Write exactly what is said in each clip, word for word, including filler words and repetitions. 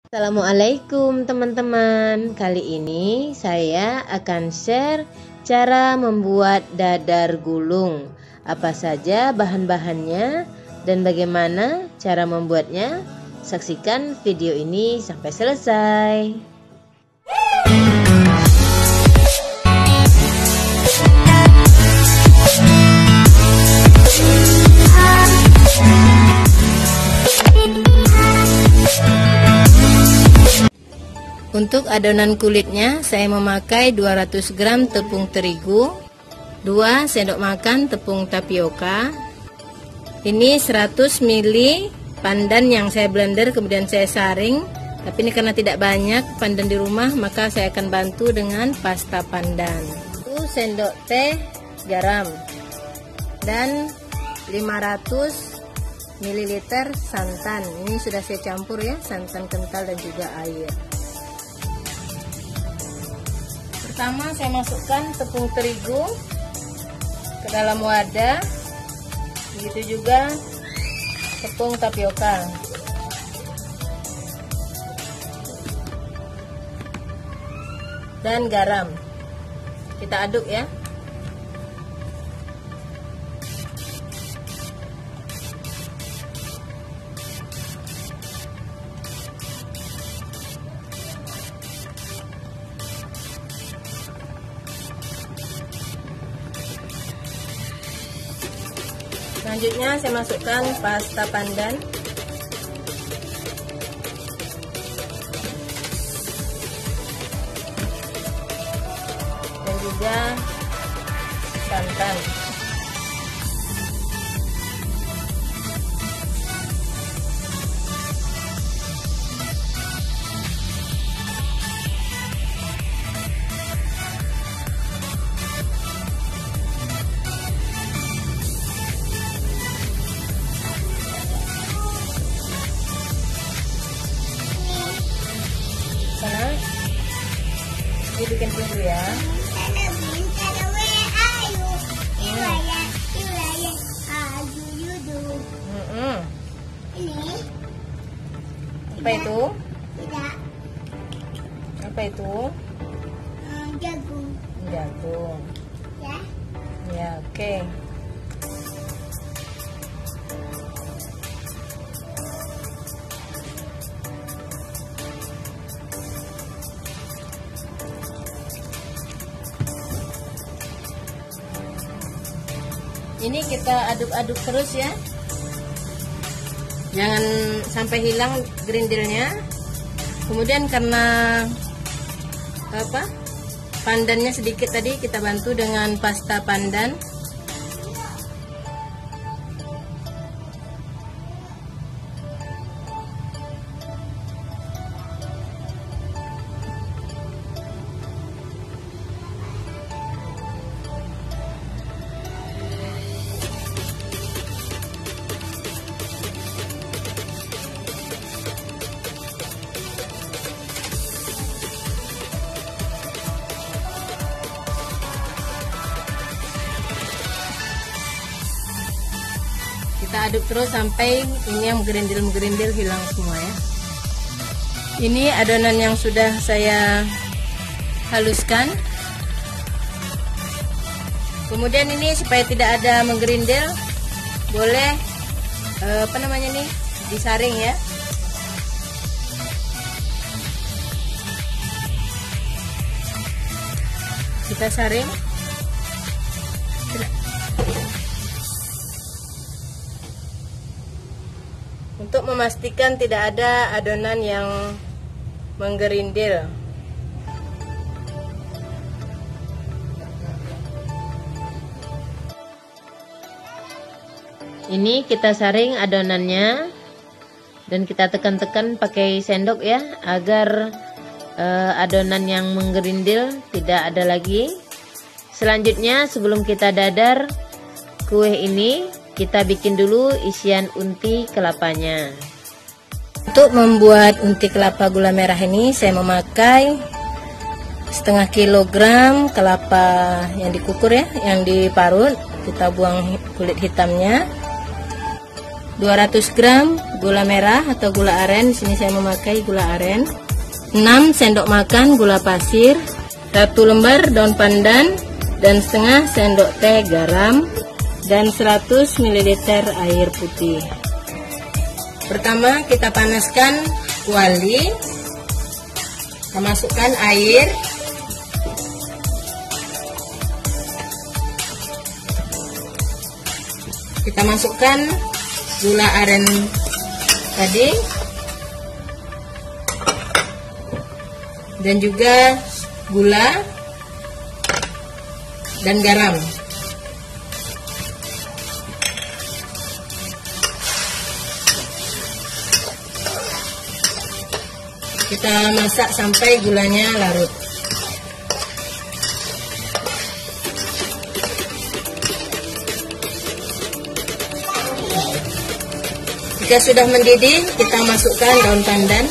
Assalamualaikum teman-teman. Kali ini saya akan share cara membuat dadar gulung. Apa saja bahan-bahannya dan bagaimana cara membuatnya? Saksikan video ini sampai selesai. Untuk adonan kulitnya saya memakai dua ratus gram tepung terigu, dua sendok makan tepung tapioka. Ini seratus mililiter pandan yang saya blender kemudian saya saring. Tapi ini karena tidak banyak pandan di rumah, maka saya akan bantu dengan pasta pandan. satu sendok teh garam dan lima ratus mililiter santan. Ini sudah saya campur ya, santan kental dan juga air. Pertama saya masukkan tepung terigu ke dalam wadah, begitu juga tepung tapioka. Dan garam. Kita aduk ya. Selanjutnya saya masukkan pasta pandan dan juga santan. Sana, dibikin dulu ya. Hmm. Ini Apa itu? tidak Apa itu? um, jagung Jagung. ya. Ya, oke. Okay. Ini kita aduk-aduk terus ya. Jangan sampai hilang gerindelnya. Kemudian karena apa? Pandannya sedikit tadi, kita bantu dengan pasta pandan. Kita aduk terus sampai ini yang menggerindil-menggerindil hilang semua ya. Ini adonan yang sudah saya haluskan. Kemudian ini supaya tidak ada menggerindil, boleh eh, apa namanya nih, disaring ya. Kita saring. Untuk memastikan tidak ada adonan yang menggerindil. Ini kita saring adonannya dan kita tekan-tekan pakai sendok ya, agar eh, adonan yang menggerindil tidak ada lagi. Selanjutnya sebelum kita dadar kue ini, kita bikin dulu isian unti kelapanya. Untuk membuat unti kelapa gula merah ini saya memakai setengah kilogram kelapa yang dikukur ya, yang diparut. Kita buang kulit hitamnya. dua ratus gram gula merah atau gula aren. Di sini saya memakai gula aren. enam sendok makan gula pasir, satu lembar daun pandan, dan setengah sendok teh garam, dan seratus mililiter air putih. Pertama kita panaskan kuali. Kita masukkan air. Kita masukkan gula aren tadi dan juga gula dan garam. Kita masak sampai gulanya larut. Jika sudah mendidih, kita masukkan daun pandan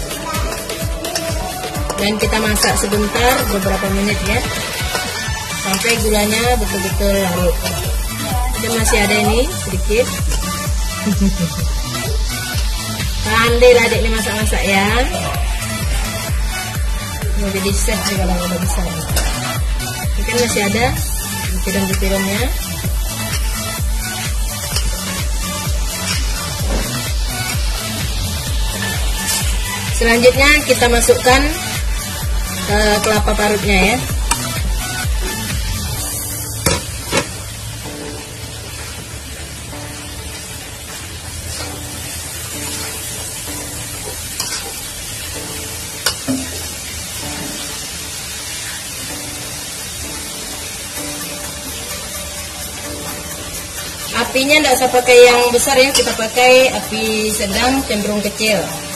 dan kita masak sebentar, beberapa menit ya, sampai gulanya betul-betul larut. Ini masih ada ini sedikit. Pandai lah adik ini masak-masak ya. Mau jadi chef juga kalau udah bisa. Ini kan masih ada butiran-butirannya. Selanjutnya kita masukkan ke kelapa parutnya ya. Apinya tidak usah pakai yang besar ya, kita pakai api sedang cenderung kecil.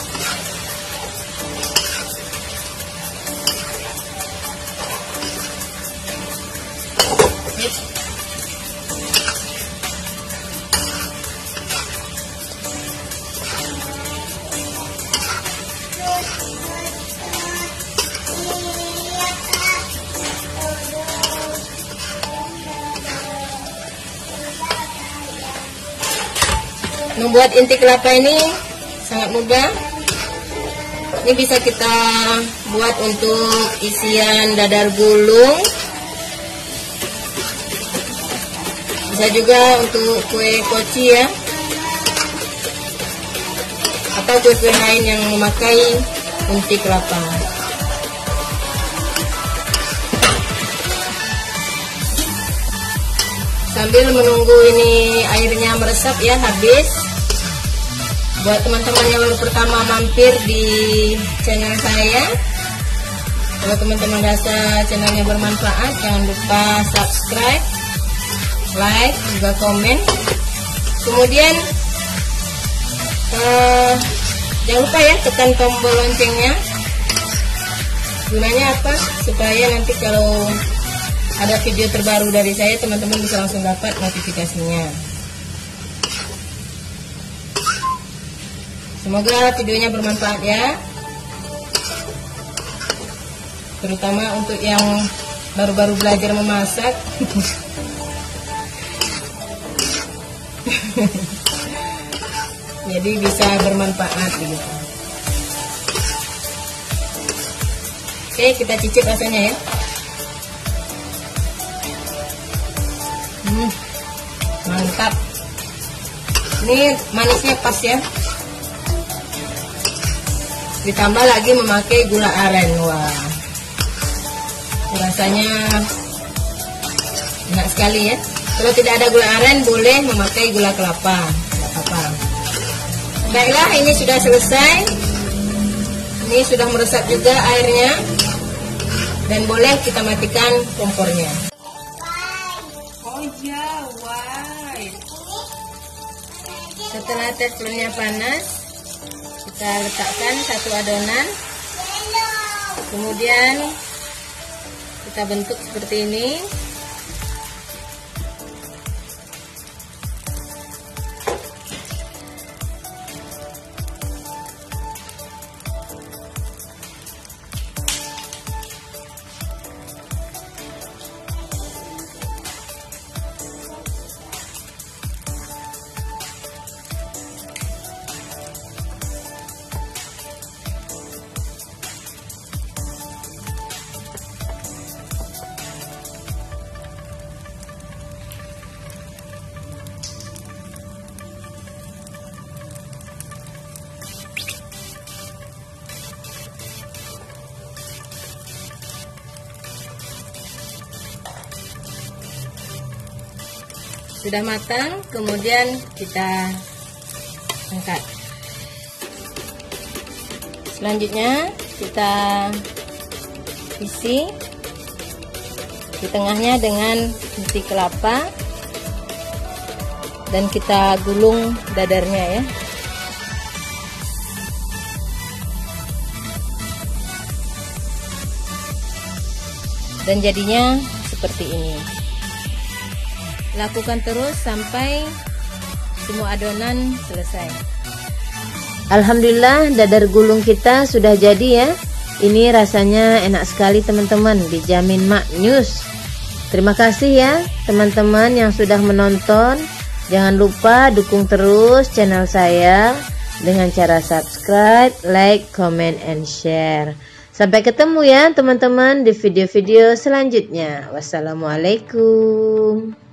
Membuat inti kelapa ini sangat mudah. Ini bisa kita buat untuk isian dadar gulung, bisa juga untuk kue koci ya, atau kue-kue lain yang memakai inti kelapa. Sambil menunggu ini airnya meresap ya, habis. Buat teman-teman yang baru pertama mampir di channel saya, kalau teman-teman rasa channelnya bermanfaat, jangan lupa subscribe, like, juga komen. Kemudian uh, jangan lupa ya tekan tombol loncengnya. Gunanya apa? Supaya nanti kalau ada video terbaru dari saya, teman-teman bisa langsung dapat notifikasinya. Semoga videonya bermanfaat ya, terutama untuk yang baru-baru belajar memasak. Jadi bisa bermanfaat begitu. Oke, kita cicip rasanya ya. Hmm, mantap. Ini manisnya pas ya. Ditambah lagi memakai gula aren. Wah, rasanya enak sekali ya. Kalau tidak ada gula aren, boleh memakai gula kelapa, tidak apa-apa. Baiklah, ini sudah selesai. Ini sudah meresap juga airnya, dan boleh kita matikan kompornya. Oh ya, white. Setelah teflonnya panas, kita letakkan satu adonan, kemudian kita bentuk seperti ini. Sudah matang, kemudian kita angkat. Selanjutnya kita isi di tengahnya dengan inti kelapa dan kita gulung dadarnya ya. Dan jadinya seperti ini. Lakukan terus sampai semua adonan selesai. Alhamdulillah, dadar gulung kita sudah jadi ya. Ini rasanya enak sekali teman-teman, dijamin maknyus. Terima kasih ya teman-teman yang sudah menonton. Jangan lupa dukung terus channel saya dengan cara subscribe, like, comment, and share. Sampai ketemu ya teman-teman di video-video selanjutnya. Wassalamualaikum.